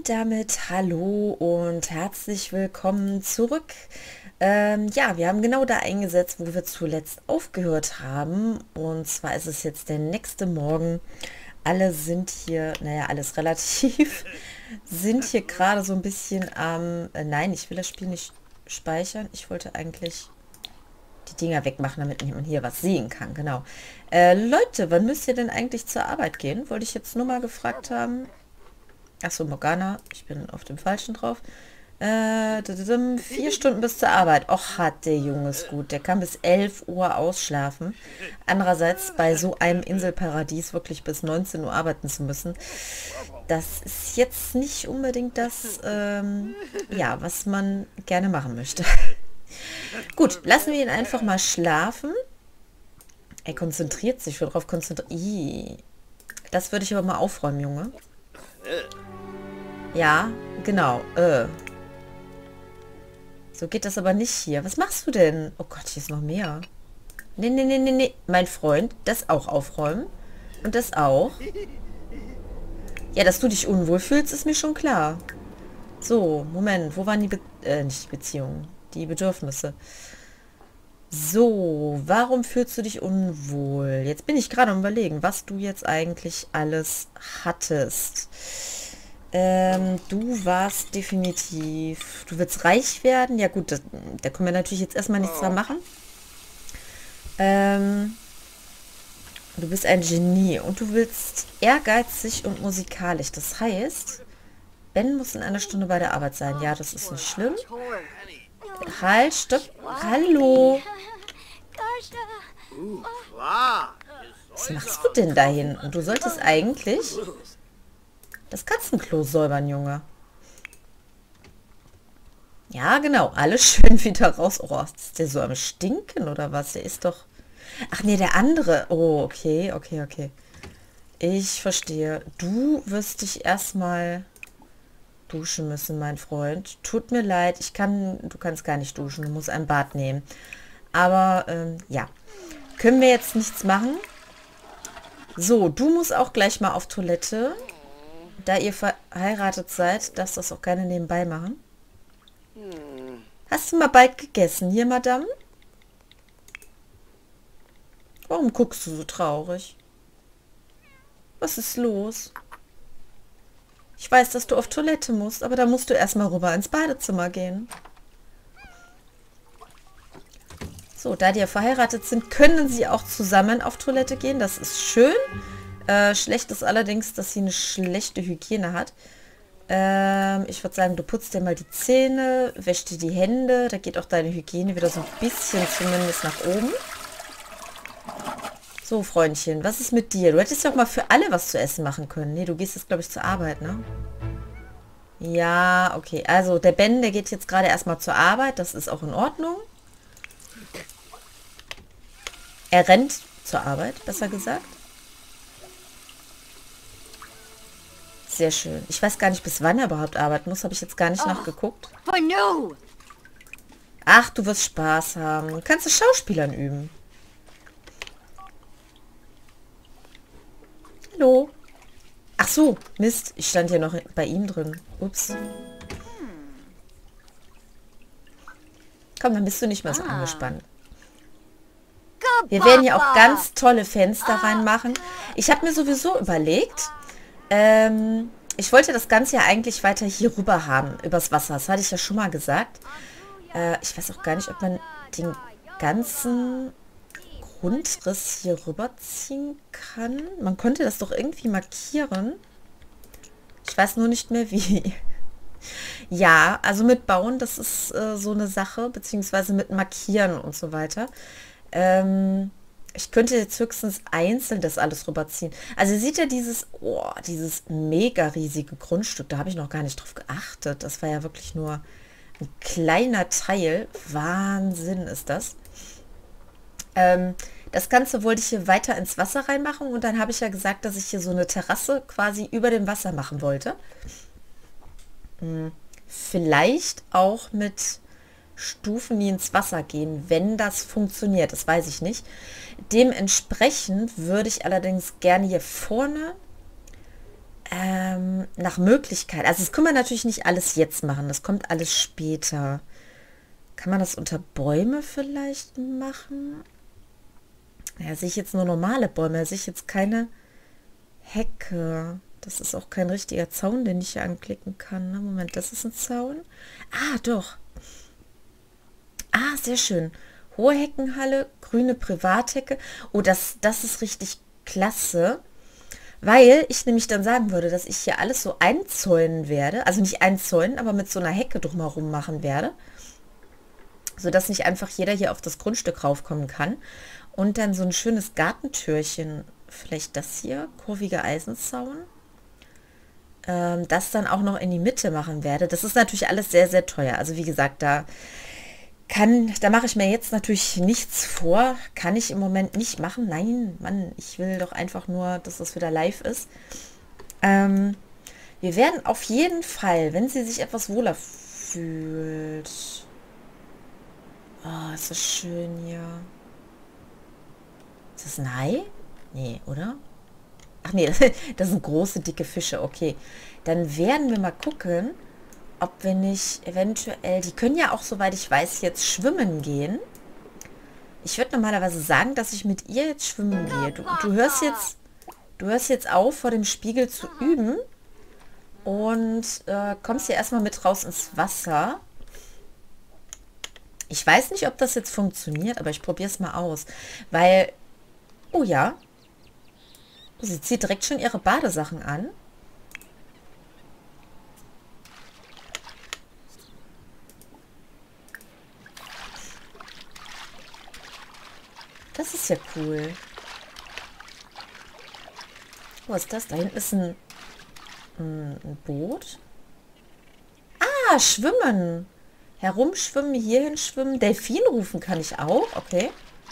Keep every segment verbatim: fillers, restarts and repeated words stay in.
Und damit hallo und herzlich willkommen zurück. Ähm, ja, wir haben genau da eingesetzt, wo wir zuletzt aufgehört haben. Und zwar ist es jetzt der nächste Morgen. Alle sind hier, naja, alles relativ, sind hier gerade so ein bisschen am... Äh, nein, ich will das Spiel nicht speichern. Ich wollte eigentlich die Dinger wegmachen, damit man hier was sehen kann. Genau. Äh, Leute, wann müsst ihr denn eigentlich zur Arbeit gehen? Wollte ich jetzt nur mal gefragt haben. Achso, Morgana, ich bin auf dem Falschen drauf. Äh, dadadam, vier Stunden bis zur Arbeit. Och, hat der Junge es gut. Der kann bis elf Uhr ausschlafen. Andererseits bei so einem Inselparadies wirklich bis neunzehn Uhr arbeiten zu müssen, das ist jetzt nicht unbedingt das, ähm, ja, was man gerne machen möchte. Gut, lassen wir ihn einfach mal schlafen. Er konzentriert sich, worauf konzentriert. Das würde ich aber mal aufräumen, Junge. Ja, genau. Äh. So geht das aber nicht hier. Was machst du denn? Oh Gott, hier ist noch mehr. Nee, nee, nee, nee, nee. Mein Freund, das auch aufräumen. Und das auch. Ja, dass du dich unwohl fühlst, ist mir schon klar. So, Moment. Wo waren die Be äh, nicht die Beziehungen? Die Bedürfnisse. So, warum fühlst du dich unwohl? Jetzt bin ich gerade am Überlegen, was du jetzt eigentlich alles hattest. Ähm, du warst definitiv... Du willst reich werden? Ja gut, das, da können wir natürlich jetzt erstmal nichts dran machen. Ähm, du bist ein Genie und du willst ehrgeizig und musikalisch. Das heißt, Ben muss in einer Stunde bei der Arbeit sein. Ja, das ist nicht schlimm. Halt, stopp. Hallo. Was machst du denn dahin? Und du solltest eigentlich das Katzenklo säubern, Junge. Ja, genau. Alles schön wieder raus. Oh, ist der so am Stinken oder was? Der ist doch... Ach nee, der andere. Oh, okay, okay, okay. Ich verstehe. Du wirst dich erstmal duschen müssen, mein Freund. Tut mir leid, ich kann... Du kannst gar nicht duschen. Du musst ein Bad nehmen. Aber, ähm, ja. Können wir jetzt nichts machen. So, du musst auch gleich mal auf Toilette. Da ihr verheiratet seid, darfst du das auch gerne nebenbei machen. Hast du mal bald gegessen hier, Madame? Warum guckst du so traurig? Was ist los? Ich weiß, dass du auf Toilette musst, aber da musst du erstmal rüber ins Badezimmer gehen. So, da die verheiratet sind, können sie auch zusammen auf Toilette gehen. Das ist schön. Äh, schlecht ist allerdings, dass sie eine schlechte Hygiene hat. Ähm, ich würde sagen, du putzt dir mal die Zähne, wäschst dir die Hände. Da geht auch deine Hygiene wieder so ein bisschen zumindest nach oben. So, Freundchen, was ist mit dir? Du hättest ja auch mal für alle was zu essen machen können. Nee, du gehst jetzt, glaube ich, zur Arbeit, ne? Ja, okay. Also, der Ben, der geht jetzt gerade erstmal zur Arbeit. Das ist auch in Ordnung. Er rennt zur Arbeit, besser gesagt. Sehr schön. Ich weiß gar nicht, bis wann er überhaupt arbeiten muss. Habe ich jetzt gar nicht nachgeguckt. Ach, du wirst Spaß haben. Kannst du Schauspielern üben. Hallo. Ach so, Mist. Ich stand hier noch bei ihm drin. Ups. Komm, dann bist du nicht mehr so angespannt. Wir werden hier auch ganz tolle Fenster reinmachen. Ich habe mir sowieso überlegt, ähm, ich wollte das Ganze ja eigentlich weiter hier rüber haben, übers Wasser. Das hatte ich ja schon mal gesagt. Äh, ich weiß auch gar nicht, ob man den ganzen Grundriss hier rüberziehen kann. Man könnte das doch irgendwie markieren. Ich weiß nur nicht mehr wie. Ja, also mit Bauen, das ist äh, so eine Sache, beziehungsweise mit Markieren und so weiter. Ähm, ich könnte jetzt höchstens einzeln das alles rüberziehen. Also ihr seht ja dieses, oh, dieses mega riesige Grundstück, da habe ich noch gar nicht drauf geachtet. Das war ja wirklich nur ein kleiner Teil. Wahnsinn ist das. Ähm, das Ganze wollte ich hier weiter ins Wasser reinmachen und dann habe ich ja gesagt, dass ich hier so eine Terrasse quasi über dem Wasser machen wollte. Hm, vielleicht auch mit Stufen, die ins Wasser gehen, wenn das funktioniert. Das weiß ich nicht. Dementsprechend würde ich allerdings gerne hier vorne Ähm, nach Möglichkeit. Also das können wir natürlich nicht alles jetzt machen. Das kommt alles später. Kann man das unter Bäume vielleicht machen? Ja, sehe ich jetzt nur normale Bäume. Da sehe ich jetzt keine Hecke. Das ist auch kein richtiger Zaun, den ich hier anklicken kann. Ne? Moment, das ist ein Zaun. Ah, doch. Ah, sehr schön. Hohe Heckenhalle, grüne Privathecke. Oh, das, das ist richtig klasse. Weil ich nämlich dann sagen würde, dass ich hier alles so einzäunen werde. Also nicht einzäunen, aber mit so einer Hecke drumherum machen werde. Sodass nicht einfach jeder hier auf das Grundstück raufkommen kann. Und dann so ein schönes Gartentürchen. Vielleicht das hier, kurviger Eisenzaun. Ähm, das dann auch noch in die Mitte machen werde. Das ist natürlich alles sehr, sehr teuer. Also wie gesagt, da kann, da mache ich mir jetzt natürlich nichts vor. Kann ich im Moment nicht machen. Nein, Mann, ich will doch einfach nur, dass das wieder live ist. Ähm, wir werden auf jeden Fall, wenn sie sich etwas wohler fühlt. Oh, ist das schön hier. Ist das ein Hai? Nee, oder? Ach nee, das, das sind große, dicke Fische. Okay, dann werden wir mal gucken, ob wir nicht eventuell... Die können ja auch, soweit ich weiß, jetzt schwimmen gehen. Ich würde normalerweise sagen, dass ich mit ihr jetzt schwimmen gehe. Du, du, hörst jetzt, du hörst jetzt auf, vor dem Spiegel zu üben und äh, kommst hier erstmal mit raus ins Wasser. Ich weiß nicht, ob das jetzt funktioniert, aber ich probiere es mal aus. Weil, oh ja, sie zieht direkt schon ihre Badesachen an. Das ist ja cool. Was ist das? Da hinten ist ein, ein, ein Boot. Ah, schwimmen. Herumschwimmen, hierhin schwimmen. Delfin rufen kann ich auch. Okay.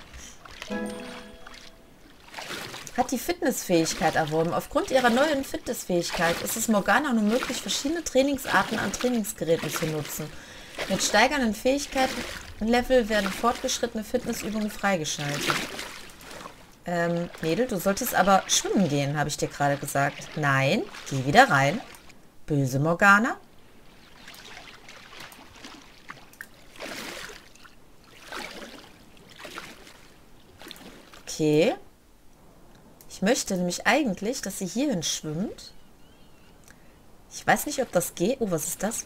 Hat die Fitnessfähigkeit erworben. Aufgrund ihrer neuen Fitnessfähigkeit ist es Morgana nun möglich, verschiedene Trainingsarten an Trainingsgeräten zu nutzen. Mit steigernden Fähigkeitenlevel werden fortgeschrittene Fitnessübungen freigeschaltet. Ähm, Mädel, du solltest aber schwimmen gehen, habe ich dir gerade gesagt. Nein, geh wieder rein. Böse Morgana. Okay. Ich möchte nämlich eigentlich, dass sie hierhin schwimmt. Ich weiß nicht, ob das geht. Oh, was ist das?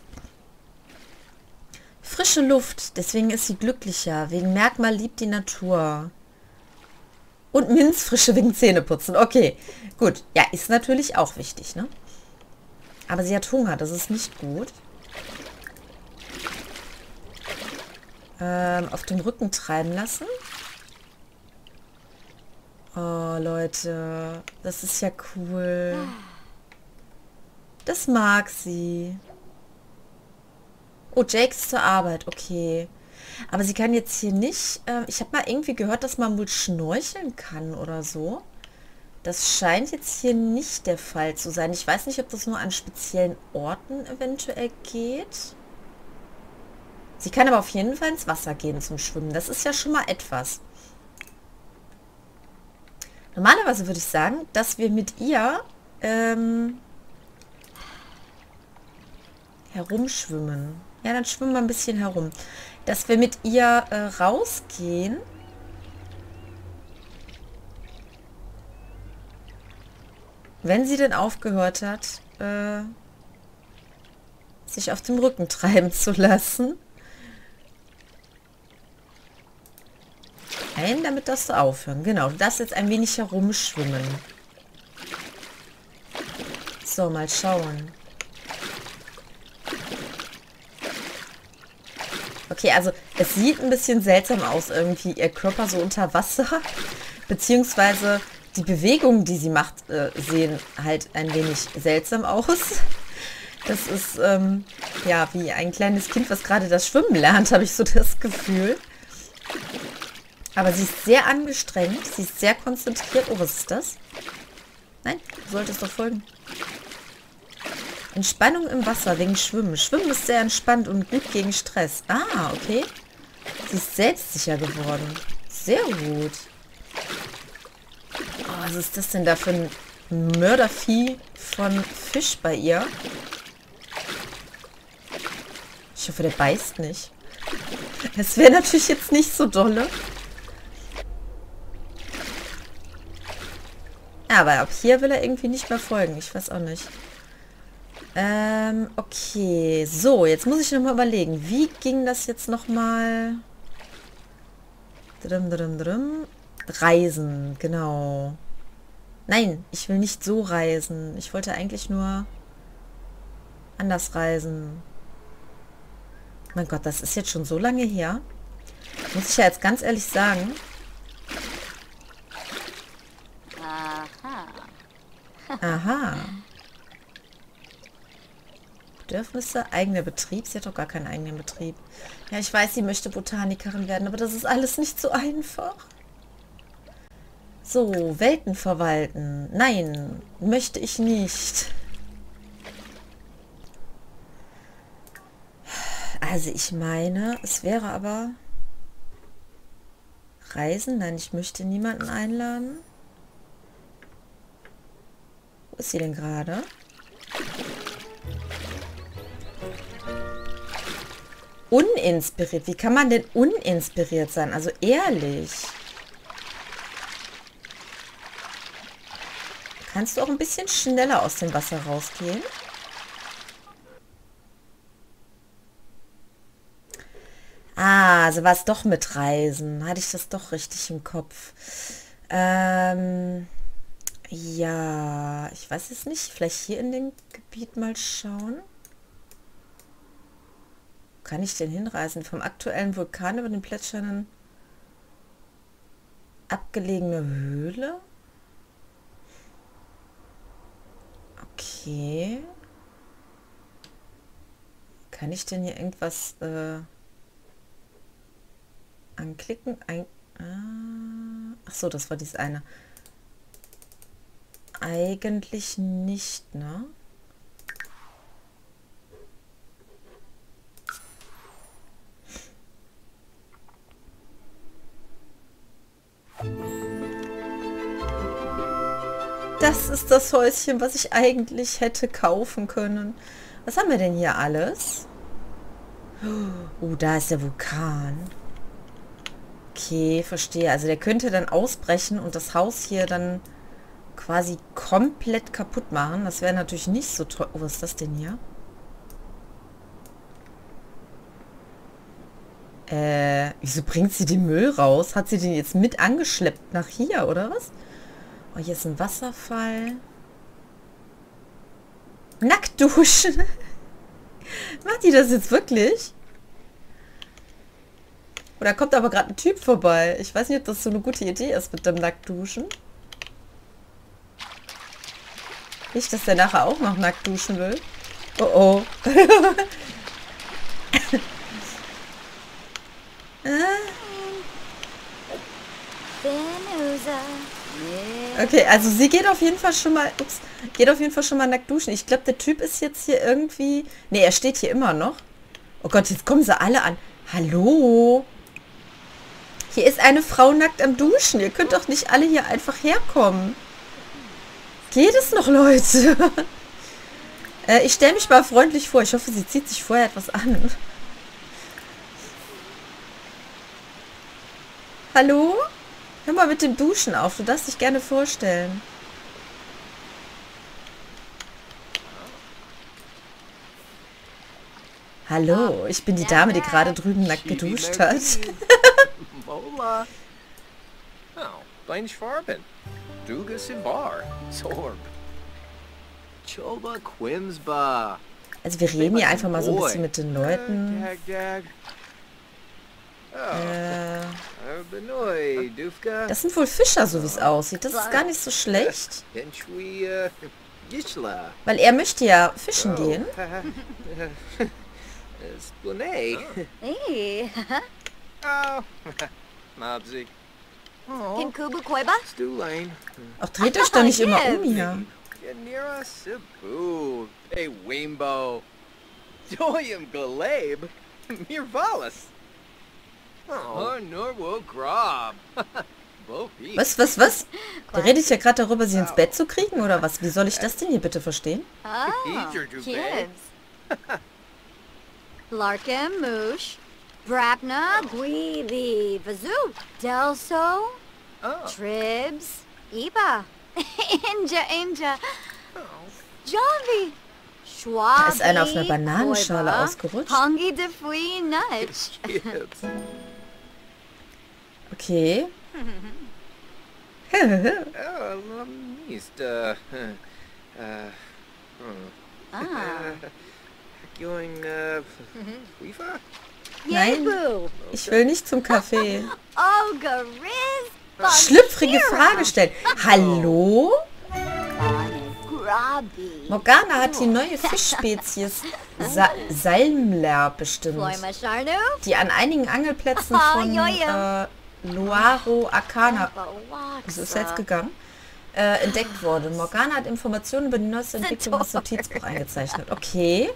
Frische Luft. Deswegen ist sie glücklicher. Wegen Merkmal liebt die Natur. Und Minzfrische wegen Zähneputzen. Okay, gut. Ja, ist natürlich auch wichtig, ne? Aber sie hat Hunger. Das ist nicht gut. Ähm, auf dem Rücken treiben lassen. Oh, Leute, das ist ja cool. Das mag sie. Oh, Jake ist zur Arbeit, okay. Aber sie kann jetzt hier nicht... Äh, ich habe mal irgendwie gehört, dass man wohl schnorcheln kann oder so. Das scheint jetzt hier nicht der Fall zu sein. Ich weiß nicht, ob das nur an speziellen Orten eventuell geht. Sie kann aber auf jeden Fall ins Wasser gehen zum Schwimmen. Das ist ja schon mal etwas. Normalerweise würde ich sagen, dass wir mit ihr ähm, herumschwimmen. Ja, dann schwimmen wir ein bisschen herum. Dass wir mit ihr äh, rausgehen. Wenn sie denn aufgehört hat, äh, sich auf dem Rücken treiben zu lassen. Nein, damit darfst du aufhören. Genau, du darfst jetzt ein wenig herumschwimmen. So, mal schauen. Okay, also es sieht ein bisschen seltsam aus irgendwie, ihr Körper so unter Wasser. Beziehungsweise die Bewegungen, die sie macht, äh, sehen halt ein wenig seltsam aus. Das ist, ähm, ja, wie ein kleines Kind, was gerade das Schwimmen lernt, habe ich so das Gefühl. Aber sie ist sehr angestrengt, sie ist sehr konzentriert. Oh, was ist das? Nein, du solltest doch folgen. Entspannung im Wasser wegen Schwimmen. Schwimmen ist sehr entspannt und gut gegen Stress. Ah, okay. Sie ist selbstsicher geworden. Sehr gut. Oh, was ist das denn da für ein Mördervieh von Fisch bei ihr. Ich hoffe, der beißt nicht. Das wäre natürlich jetzt nicht so dolle. Aber ab hier will er irgendwie nicht mehr folgen. Ich weiß auch nicht. Ähm, okay. So, jetzt muss ich nochmal überlegen. Wie ging das jetzt nochmal? Drum, drum, drum. Reisen, genau. Nein, ich will nicht so reisen. Ich wollte eigentlich nur anders reisen. Mein Gott, das ist jetzt schon so lange her. Muss ich ja jetzt ganz ehrlich sagen. Aha. Aha. Bedürfnisse, eigener Betrieb. Sie hat doch gar keinen eigenen Betrieb. Ja, ich weiß, sie möchte Botanikerin werden, aber das ist alles nicht so einfach. So, Welten verwalten. Nein, möchte ich nicht. Also ich meine, es wäre aber... Reisen? Nein, ich möchte niemanden einladen. Wo ist sie denn gerade? Uninspiriert. Wie kann man denn uninspiriert sein? Also ehrlich. Kannst du auch ein bisschen schneller aus dem Wasser rausgehen? Ah, also war es doch mit Reisen. Hatte ich das doch richtig im Kopf. Ähm, ja, ich weiß es nicht. Vielleicht hier in dem Gebiet mal schauen. Wo kann ich denn hinreisen? Vom aktuellen Vulkan über den plätschernden abgelegene Höhle? Okay. Kann ich denn hier irgendwas äh, anklicken? Ein, ah, ach so, das war dieses eine. Eigentlich nicht, ne? Das ist das Häuschen, was ich eigentlich hätte kaufen können. Was haben wir denn hier alles? Oh, da ist der Vulkan. Okay, verstehe. Also der könnte dann ausbrechen und das Haus hier dann quasi komplett kaputt machen. Das wäre natürlich nicht so toll. Oh, was ist das denn hier? Äh, wieso bringt sie den Müll raus? Hat sie den jetzt mit angeschleppt nach hier, oder was? Oh, hier ist ein Wasserfall. Nackt duschen. Macht die das jetzt wirklich? Oder kommt aber gerade ein Typ vorbei? Ich weiß nicht, ob das so eine gute Idee ist mit dem Nacktduschen. Nicht, dass der nachher auch noch nackt duschen will. Oh oh. Okay, also sie geht auf jeden Fall schon mal, ups, geht auf jeden Fall schon mal nackt duschen. Ich glaube, der Typ ist jetzt hier irgendwie, nee, er steht hier immer noch. Oh Gott, jetzt kommen sie alle an. Hallo? Hier ist eine Frau nackt am Duschen. Ihr könnt doch nicht alle hier einfach herkommen. Geht es noch, Leute? äh, ich stelle mich mal freundlich vor. Ich hoffe, sie zieht sich vorher etwas an. Hallo? Hör mal mit dem Duschen auf. Du darfst dich gerne vorstellen. Hallo, ich bin die Dame, die gerade drüben nackt geduscht hat. Mola. Oh, Blanche Farben. Duga Simbar. Sorb. Choba Quimsba. Also wir reden hier einfach mal so ein bisschen mit den Leuten. Dag, dag. Äh, Oh, Benoi, Dufka. das sind wohl Fischer, so wie es aussieht. Das ist gar nicht so schlecht. Penchui, uh, Yishla. Weil er möchte ja fischen gehen. Splanay. Hey. Oh, Mobsy. Oh, Kinkubu Koiba? Stulane. Auch dreht euch doch nicht immer um hier. Yanira Sibu. Hey, Wimbo. Doyum 'Mirvalis. Oh, Norwo Grob. Was, was, was? Der redet ja gerade darüber, sie ins Bett zu kriegen, oder was? Wie soll ich das denn hier bitte verstehen? Oh, kids. Larkin, Moosh, Brabna, Guibi, Vazoo, Delso, Oh. Tribs, Iba, Inja, Inja, Javi, Schwabi, Da ist einer auf einer Bananenschale Koiba, ausgerutscht. Hongi Defui, Nudge. Chips. Okay. Oh, Mist. Uh, uh, hmm. Ah, Going, uh, Weaver? Nein. Yebu, Ich will nicht zum Café. Ogariz, Schlüpfrige Frage stellen. Hallo? Grabby, Morgana hat die neue Fischspezies Sa Salmler bestimmt, Floima Sharnu, die an einigen Angelplätzen Ah, von jojo. äh, Loaro Arcana, wieso ist er jetzt gegangen, äh, entdeckt wurde. Morgana hat Informationen über die neueste Entwicklung des Notizbuch eingezeichnet. Okay.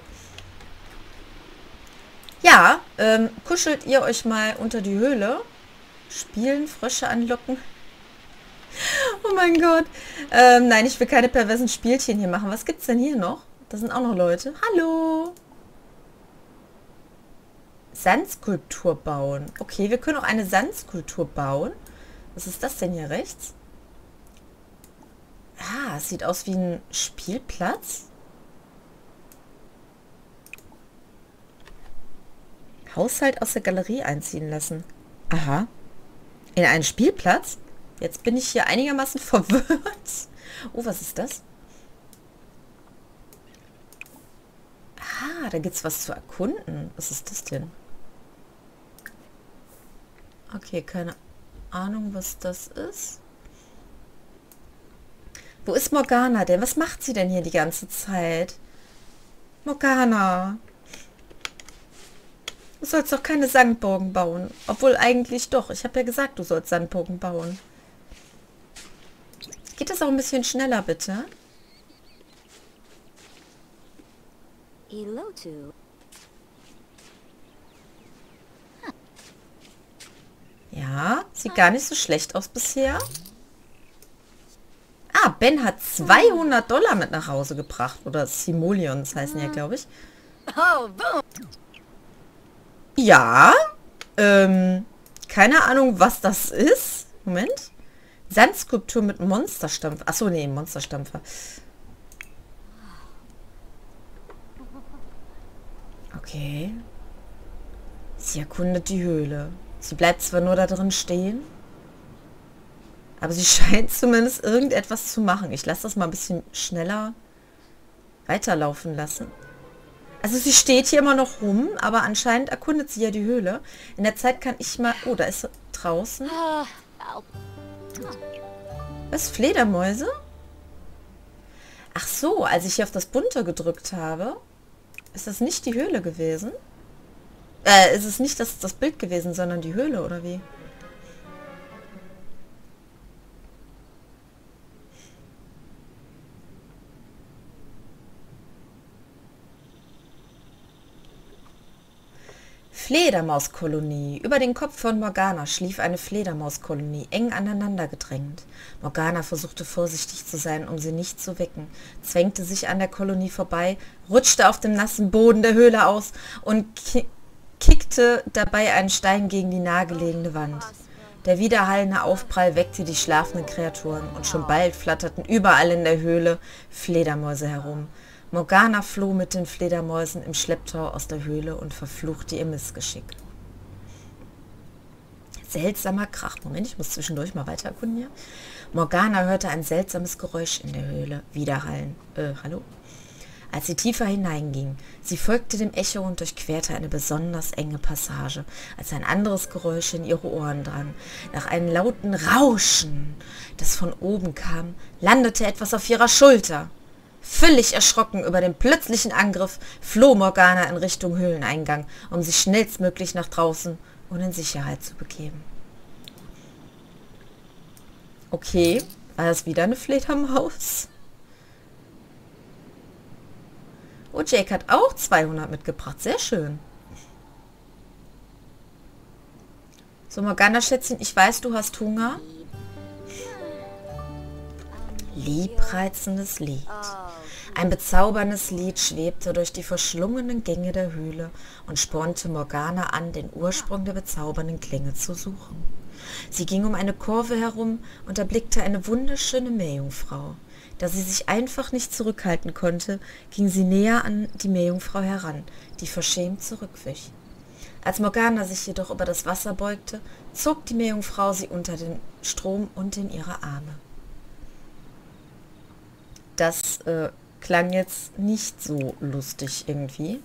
Ja, ähm, kuschelt ihr euch mal unter die Höhle? Spielen, Frösche anlocken? Oh mein Gott. Ähm, nein, ich will keine perversen Spielchen hier machen. Was gibt's denn hier noch? Da sind auch noch Leute. Hallo. Sandskulptur bauen. Okay, wir können auch eine Sandskulptur bauen. Was ist das denn hier rechts? Ah, es sieht aus wie ein Spielplatz. Haushalt aus der Galerie einziehen lassen. Aha. In einen Spielplatz? Jetzt bin ich hier einigermaßen verwirrt. Oh, was ist das? Ah, da gibt es was zu erkunden. Was ist das denn? Okay, keine Ahnung, was das ist. Wo ist Morgana denn? Was macht sie denn hier die ganze Zeit? Morgana. Du sollst doch keine Sandburgen bauen. Obwohl eigentlich doch. Ich habe ja gesagt, du sollst Sandburgen bauen. Geht das auch ein bisschen schneller, bitte? Ilotu, Ja, sieht gar nicht so schlecht aus bisher. Ah, Ben hat zweihundert Dollar mit nach Hause gebracht. Oder Simoleons heißen ja, glaube ich. Oh, boom. Ja, ähm, keine Ahnung, was das ist. Moment. Sandskulptur mit Monsterstampfer. Achso, nee, Monsterstampfer. Okay. Sie erkundet die Höhle. Sie bleibt zwar nur da drin stehen, aber sie scheint zumindest irgendetwas zu machen. Ich lasse das mal ein bisschen schneller weiterlaufen lassen. Also sie steht hier immer noch rum, aber anscheinend erkundet sie ja die Höhle. In der Zeit kann ich mal... Oh, da ist sie draußen. Ah, ow. Was? Fledermäuse? Ach so, als ich hier auf das Bunte gedrückt habe, ist das nicht die Höhle gewesen? Äh, ist es nicht das, das Bild gewesen, sondern die Höhle, oder wie? Fledermauskolonie. Über den Kopf von Morgana schlief eine Fledermauskolonie, eng aneinander gedrängt. Morgana versuchte vorsichtig zu sein, um sie nicht zu wecken, zwängte sich an der Kolonie vorbei, rutschte auf dem nassen Boden der Höhle aus und ki kickte dabei einen Stein gegen die nahegelegene Wand. Der widerhallende Aufprall weckte die schlafenden Kreaturen und schon bald flatterten überall in der Höhle Fledermäuse herum. Morgana floh mit den Fledermäusen im Schlepptau aus der Höhle und verfluchte ihr Missgeschick. Seltsamer Krach. Moment, ich muss zwischendurch mal weiter erkunden hier. Morgana hörte ein seltsames Geräusch in der Höhle widerhallen. Äh, hallo? Als sie tiefer hineinging, sie folgte dem Echo und durchquerte eine besonders enge Passage, als ein anderes Geräusch in ihre Ohren drang. Nach einem lauten Rauschen, das von oben kam, landete etwas auf ihrer Schulter. Völlig erschrocken über den plötzlichen Angriff floh Morgana in Richtung Höhleneingang, um sich schnellstmöglich nach draußen und in Sicherheit zu begeben. Okay, war das wieder eine Fledermaus? Oh, Jake hat auch zweihundert mitgebracht. Sehr schön. So, Morgana, Schätzchen, ich weiß, du hast Hunger. liebreizendes Lied. Ein bezauberndes Lied schwebte durch die verschlungenen Gänge der Höhle und spornte Morgana an, den Ursprung der bezaubernden Klänge zu suchen. Sie ging um eine Kurve herum und erblickte eine wunderschöne Meerjungfrau. Da sie sich einfach nicht zurückhalten konnte, ging sie näher an die Meerjungfrau heran, die verschämt zurückwich. Als Morgana sich jedoch über das Wasser beugte, zog die Meerjungfrau sie unter den Strom und in ihre Arme. Das äh, klang jetzt nicht so lustig irgendwie.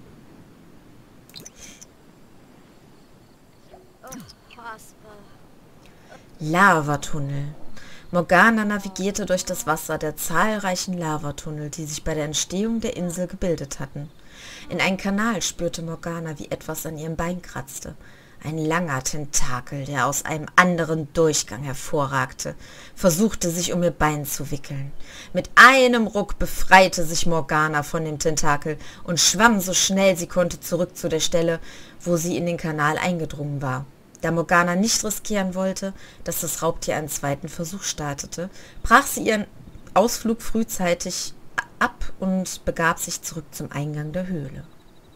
Lavatunnel. Morgana navigierte durch das Wasser der zahlreichen Lavatunnel, die sich bei der Entstehung der Insel gebildet hatten. In einen Kanal spürte Morgana, wie etwas an ihrem Bein kratzte. Ein langer Tentakel, der aus einem anderen Durchgang hervorragte, versuchte sich um ihr Bein zu wickeln. Mit einem Ruck befreite sich Morgana von dem Tentakel und schwamm so schnell sie konnte zurück zu der Stelle, wo sie in den Kanal eingedrungen war. Da Morgana nicht riskieren wollte, dass das Raubtier einen zweiten Versuch startete, brach sie ihren Ausflug frühzeitig ab und begab sich zurück zum Eingang der Höhle.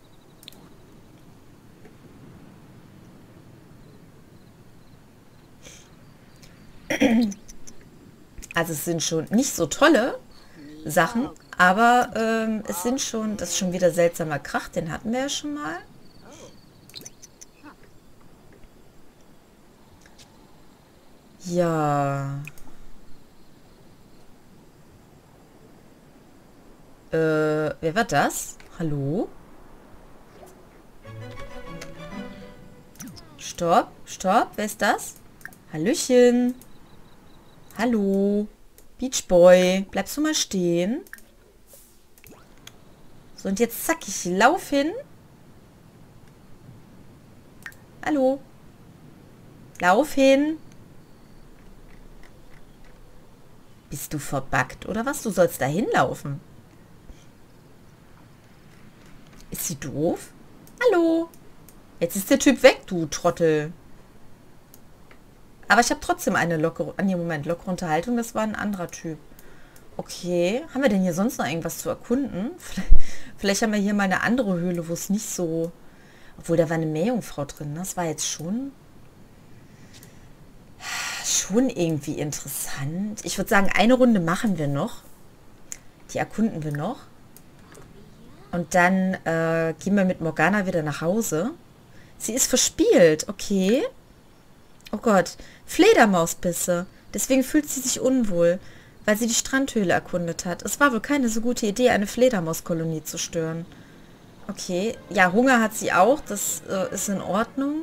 Also es sind schon nicht so tolle Sachen, aber ähm, es sind schon, das ist schon wieder seltsamer Krach, den hatten wir ja schon mal. Ja. Äh, wer war das? Hallo? Stopp, stopp, wer ist das? Hallöchen. Hallo. Beach Boy, bleibst du mal stehen? So, und jetzt zack, ich lauf hin. Hallo. Lauf hin. Bist du verbuggt oder was? Du sollst da hinlaufen. Ist sie doof? Hallo. Jetzt ist der Typ weg, du Trottel. Aber ich habe trotzdem eine lockere... Ah, nee, Moment, lockere Unterhaltung. Das war ein anderer Typ. Okay. Haben wir denn hier sonst noch irgendwas zu erkunden? Vielleicht, vielleicht haben wir hier mal eine andere Höhle, wo es nicht so... Obwohl, da war eine Meerjungfrau drin. Das war jetzt schon... Schon irgendwie interessant. Ich würde sagen, eine Runde machen wir noch. Die erkunden wir noch. Und dann äh, gehen wir mit Morgana wieder nach Hause. Sie ist verspielt. Okay. Oh Gott. Fledermausbisse. Deswegen fühlt sie sich unwohl, weil sie die Strandhöhle erkundet hat. Es war wohl keine so gute Idee, eine Fledermauskolonie zu stören. Okay. Ja, Hunger hat sie auch. Das äh, ist in Ordnung.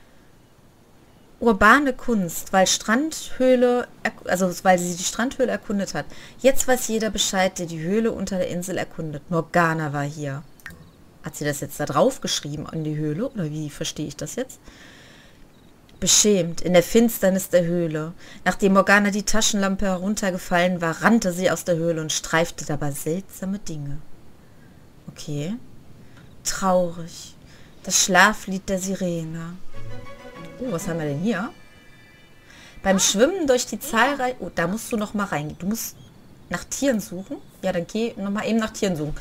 Urbane Kunst, weil Strandhöhle, also weil sie die Strandhöhle erkundet hat. Jetzt weiß jeder Bescheid, der die Höhle unter der Insel erkundet. Morgana war hier. Hat sie das jetzt da drauf geschrieben an die Höhle? Oder wie verstehe ich das jetzt? Beschämt, in der Finsternis der Höhle. Nachdem Morgana die Taschenlampe heruntergefallen war, rannte sie aus der Höhle und streifte dabei seltsame Dinge. Okay. Traurig. Das Schlaflied der Sirene. Oh, was haben wir denn hier? Beim Schwimmen durch die zahlreichen... Oh, da musst du noch mal rein. Du musst nach Tieren suchen. Ja, dann geh noch mal eben nach Tieren suchen.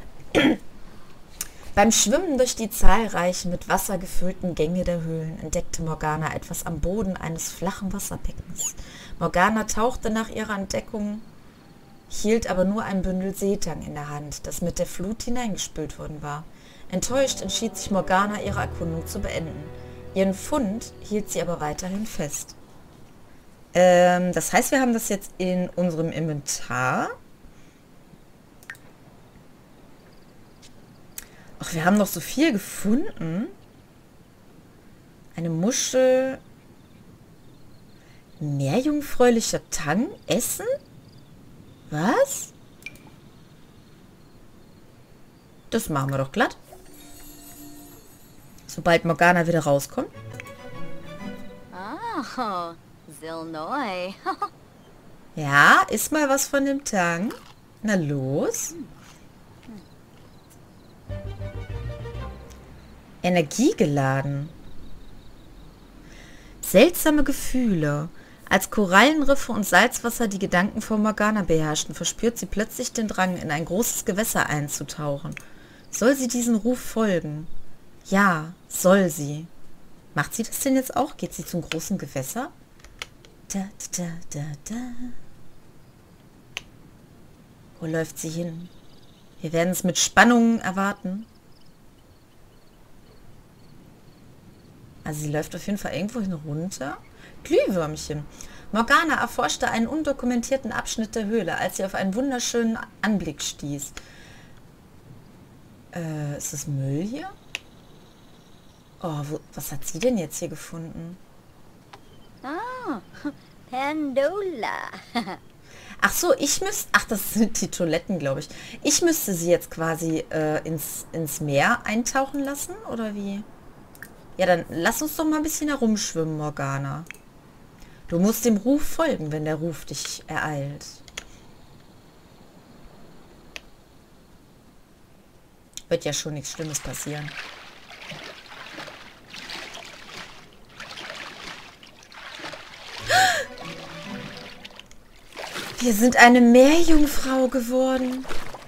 Beim Schwimmen durch die zahlreichen mit Wasser gefüllten Gänge der Höhlen entdeckte Morgana etwas am Boden eines flachen Wasserbeckens. Morgana tauchte nach ihrer Entdeckung, hielt aber nur ein Bündel Seetang in der Hand, das mit der Flut hineingespült worden war. Enttäuscht entschied sich Morgana, ihre Erkundung zu beenden. Ihren Fund hielt sie aber weiterhin fest. Ähm, das heißt, wir haben das jetzt in unserem Inventar. Ach, wir haben noch so viel gefunden. Eine Muschel. Meerjungfräulicher Tang. Essen? Was? Das machen wir doch glatt. Sobald Morgana wieder rauskommt. Oh, Zilnoi. Ja, iss mal was von dem Tang. Na los. Energiegeladen. Seltsame Gefühle. Als Korallenriffe und Salzwasser die Gedanken von Morgana beherrschten, verspürt sie plötzlich den Drang, in ein großes Gewässer einzutauchen. Soll sie diesen Ruf folgen? Ja, soll sie. Macht sie das denn jetzt auch? Geht sie zum großen Gewässer? Da, da, da, da. Wo läuft sie hin? Wir werden es mit Spannung erwarten. Also sie läuft auf jeden Fall irgendwo hin runter. Glühwürmchen. Morgana erforschte einen undokumentierten Abschnitt der Höhle, als sie auf einen wunderschönen Anblick stieß. Äh, ist das Müll hier? Oh, wo, was hat sie denn jetzt hier gefunden? Oh, Pandola. Ach so, ich müsste... Ach, das sind die Toiletten, glaube ich. Ich müsste sie jetzt quasi äh, ins, ins Meer eintauchen lassen, oder wie? Ja, dann lass uns doch mal ein bisschen herumschwimmen, Morgana. Du musst dem Ruf folgen, wenn der Ruf dich ereilt. Wird ja schon nichts Schlimmes passieren. Wir sind eine Meerjungfrau geworden.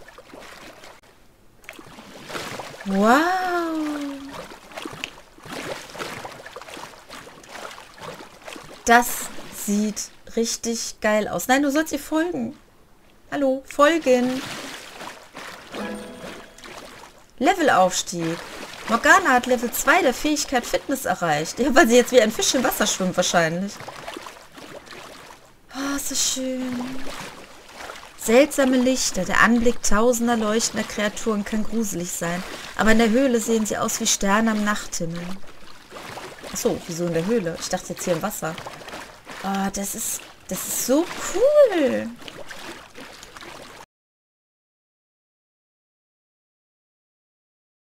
Wow. Das sieht richtig geil aus. Nein, du sollst ihr folgen. Hallo, folgen. Levelaufstieg. Morgana hat Level zwei der Fähigkeit Fitness erreicht. Ja, weil sie jetzt wie ein Fisch im Wasser schwimmt wahrscheinlich. Oh, so schön. Seltsame Lichter. Der Anblick tausender leuchtender Kreaturen kann gruselig sein. Aber in der Höhle sehen sie aus wie Sterne am Nachthimmel. Achso, wieso in der Höhle? Ich dachte jetzt hier im Wasser. Oh, das ist, das ist so cool.